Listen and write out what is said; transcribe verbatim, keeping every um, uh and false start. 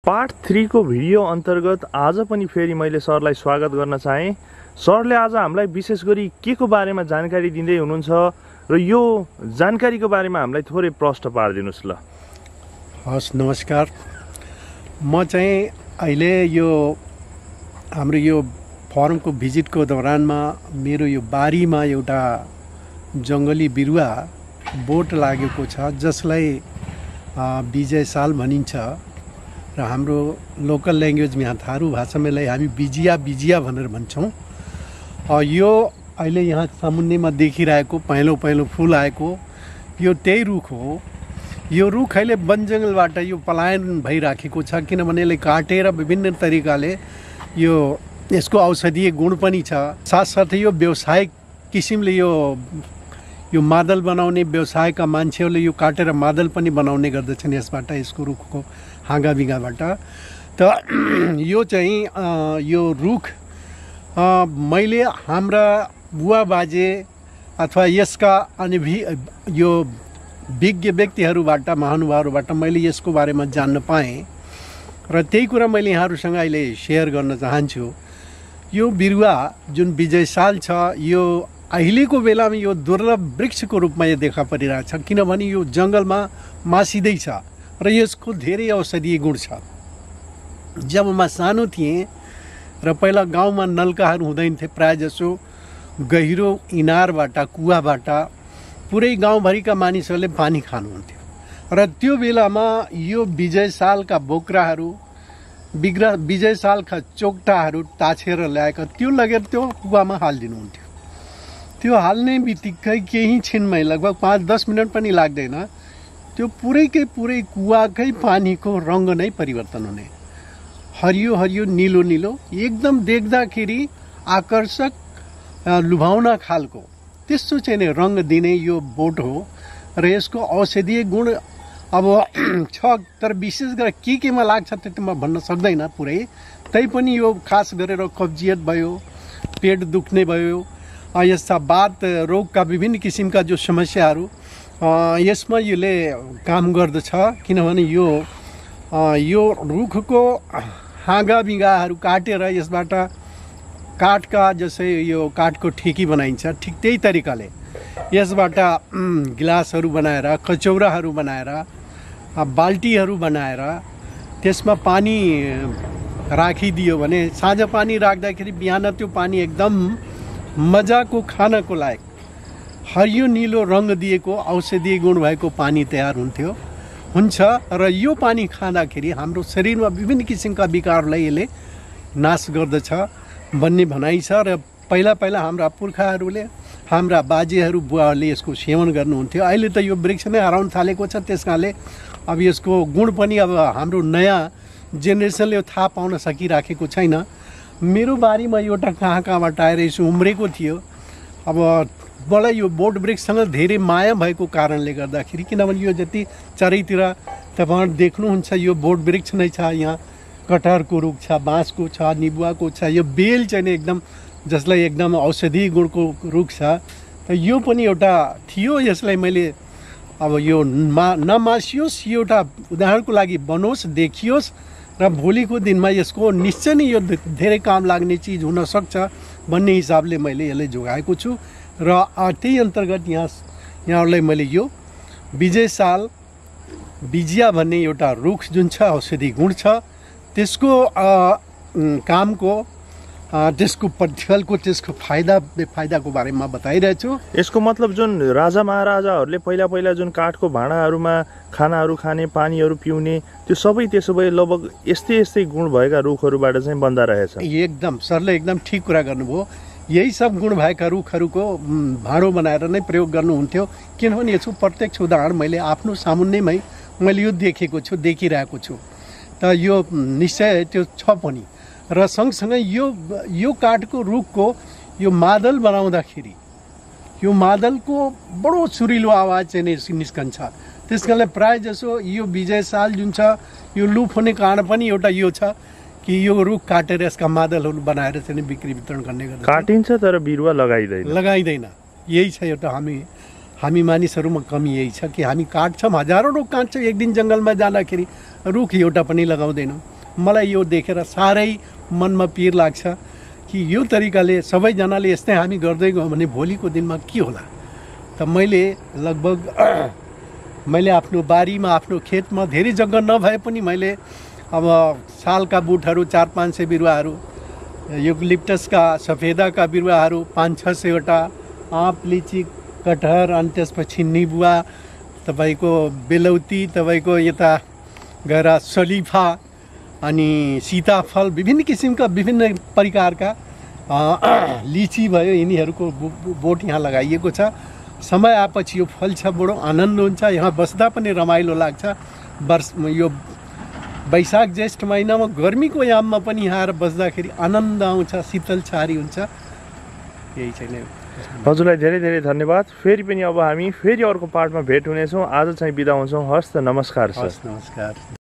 Part three को video अन्तर्गत आज पनि फेरि मैले सरलाई स्वागत गर्न चाहे। सरले आज हामीलाई विशेष गरी के को बारेमा जानकारी दिँदै हुनुहुन्छ र यो जानकारीको बारेमा हामीलाई थोरै प्रश्न पारिदिनुस् ल। हस्, नमस्कार। म चाहिँ अहिले यो हाम्रो यो फर्मको भिजिटको दौरानमा मेरो यो बारीमा एउटा जङ्गली बिरुवा बोट लागेको छ, जसलाई विजय साल भनिन्छ र हाम्रो लोकल ल्याङ्ग्वेजमा यहाँ थारू भाषामा यसलाई हामी बिजिया बिजिया भनेर भन्छौँ। यो अहिले यहाँ सामुन्नेमा देखिरहेको पहेँलो पहेँलो फुल आएको यो त्यही रुख हो। यो रुख अहिले वन जङ्गलबाट यो पलायन भइराखेको छ, किनभने यसले काटेर विभिन्न तरिकाले यो यसको औषधीय गुण पनि छ। साथसाथै यो व्यावसायिक किसिमले यो यो मादल बनाउने व्यवसायका मान्छेहरूले यो काटेर मादल पनि बनाउने गर्दछन् यसबाट, यसको रुखको हाँगा बिगाबाट। त यो चाहिँ यो रुख मैले हाम्रा बुवा बाजे अथवा यसका अनुभवी यो विज्ञ व्यक्तिहरूबाट महानुभावहरूबाट मैले यसको बारेमा जान्न पाएँ र त्यही कुरा मैले यहाँहरूसँग अहिले सेयर गर्न चाहन्छु। यो बिरुवा जुन विजय साल छ, यो अहिलेको बेलामा यो दुर्लभ वृक्षको रूपमा यो देखा परिरहेछ, किनभने यो जङ्गलमा मासिँदैछ र यसको धेरै औषधीय गुण छ। जब म सानो थिएँ र पहिला गाउँमा नलकाहरू हुँदैन थिए, प्रायः जसो गहिरो इनारबाट कुवाबाट पुरै गाउँभरिका मानिसहरूले पानी खानुहुन्थ्यो र त्यो बेलामा यो विजय सालका बोक्राहरू बिग्रा विजय सालका चोक्टाहरू ताछेर ल्याएका त्यो लगेर त्यो कुवामा हालिदिनुहुन्थ्यो। त्यो हाल्ने बित्तिकै केही छिनमै लगभग पाँच दस मिनट पनि लाग्दैन, त्यो पुरैकै पुरै कुवाकै पानीको रङ्ग नै परिवर्तन हुने, हरियो हरियो निलो निलो, एकदम देख्दाखेरि आकर्षक लुभाउन खालको त्यस्तो चाहिँ नि रङ्ग दिने यो बोट हो र यसको औषधीय गुण अब छ, तर विशेष गरेर के केमा लाग्छ त्यो त म भन्न सक्दैन पुरै। तैपनि यो खास गरेर कब्जियत भयो, पेट दुख्ने भयो, यस्ता बात रोगका विभिन्न किसिमका जो समस्याहरू यसमा यसले काम गर्दछ, किनभने यो यो रुखको हाँगा बिगाहरू काटेर यसबाट काठका जसै यो काठको ठेकी बनाइन्छ, ठिक त्यही तरिकाले यसबाट गिलासहरू बनाएर, कचौराहरू बनाएर, बाल्टीहरू बनाएर त्यसमा पानी राखिदियो भने साँझ पानी राख्दाखेरि बिहान त्यो पानी एकदम मजाको खानको लायक हरियो निलो रङ्ग दिएको औषधीय गुण भएको पानी तयार हुन्थ्यो हुन्छ र यो पानी खाँदाखेरि हाम्रो शरीरमा विभिन्न किसिमका विकारलाई यसले नाश गर्दछ भन्ने भनाइ छ। र पहिला पहिला हाम्रा पुर्खाहरूले, हाम्रा बाजेहरू बुवाहरूले यसको सेवन गर्नुहुन्थ्यो। अहिले त यो वृक्ष नै हराउन थालेको छ, त्यस कारणले अब यसको गुण पनि अब हाम्रो नयाँ जेनेरेसनले यो थाहा पाउन सकिराखेको छैन। मेरो बारीमा एउटा कहाँ कहाँबाट आएर यसो उम्रेको थियो। अब मलाई यो बोट वृक्षसँग धेरै माया भएको कारणले गर्दाखेरि, किनभने यो जति चारैतिर तपाईँहरू देख्नुहुन्छ यो बोट वृक्ष नै छ, यहाँ कटहरको रुख छ, बाँसको छ, निबुवाको छ, यो बेल चाहिँ नि एकदम जसलाई एकदम औषधीय गुणको रुख छ। त यो पनि एउटा थियो, यसलाई मैले अब यो मा नमासियोस्, यो एउटा उदाहरणको लागि बनोस्, देखियोस् र भोलिको दिनमा यसको निश्चय नै यो धेरै काम लाग्ने चिज हुनसक्छ भन्ने हिसाबले मैले यसलाई जोगाएको छु। र त्यही अन्तर्गत यहाँ यहाँहरूलाई मैले यो विजय साल बिजिया भन्ने एउटा रुख जुन छ औषधि गुण छ, त्यसको कामको, त्यसको प्रतिफलको, त्यसको फाइदा बेफाइदाको बारेमा बताइरहेछु। यसको मतलब जुन राजा महाराजाहरूले पहिला पहिला जुन काठको भाँडाहरूमा खानाहरू खाने, पानीहरू पिउने, त्यो सबै त्यसो भए लगभग यस्तै यस्तै गुण भएका रुखहरूबाट चाहिँ बन्दा रहेछ। एकदम सरले एकदम ठिक कुरा गर्नुभयो। यही सब गुण भएका रुखहरूको भाँडो बनाएर नै प्रयोग गर्नुहुन्थ्यो, किनभने यसको प्रत्यक्ष उदाहरण मैले आफ्नो सामुन्नेमै मैले यो देखेको छु, देखिरहेको छु। त यो निश्चय त्यो छ पनि। र सँगसँगै यो यो काठको रुखको यो मादल बनाउँदाखेरि यो मादलको बडो सुरिलो आवाज चाहिँ निस्कन्छ, त्यस कारणले प्रायः जसो यो विजय साल जुन छ यो लुप हुने कारण पनि एउटा यो छ कि यो रुख काटेर यसका मादलहरू बनाएर चाहिँ बिक्री वितरण गर्ने गर्छ। काटिन्छ तर बिरुवा लगाइँदैन लगाइँदैन यही छ एउटा हामी हामी मानिसहरूमा कमी यही छ कि हामी काट्छौँ, हजारौँ रुख काट्छौँ, एक दिन जङ्गलमा जाँदाखेरि रुख एउटा पनि लगाउँदैनौँ। मलाई यो देखेर साह्रै मनमा पिर लाग्छ कि यो तरिकाले सबैजनाले यस्तै हामी गर्दै गयौँ भने भोलिको दिनमा के होला। त मैले लगभग मैले आफ्नो बारीमा आफ्नो खेतमा धेरै जग्गा नभए पनि मैले अब सालका बुटहरू चार पाँच सय बिरुवाहरू, युक्लिप्टसका सफेदाका बिरुवाहरू पाँच छ सयवटा, आँप लिची कटहर, अनि त्यसपछि निबुवा, तपाईँको बेलौती, तपाईँको यता गएर सलिफा, अनि सीताफल, विभिन्न किसिमका विभिन्न प्रकारका लिची भयो, यिनीहरूको बोट यहाँ लगाइएको छ। समय आएपछि यो फल्छ, बडो आनन्द हुन्छ, यहाँ बस्दा पनि रमाइलो लाग्छ। वर्ष यो वैशाख ज्येष्ठ महिनामा गर्मीको याममा पनि यहाँ आएर बस्दाखेरि आनन्द आउँछ, शीतल छारी हुन्छ। यही चाहिँ हजुरलाई धेरै धेरै धन्यवाद। फेरि पनि अब हामी फेरि अर्को पार्टमा भेट हुनेछौँ। आज चाहिँ बिदा हुन्छौँ। हस् त, नमस्कार सर। नमस्कार।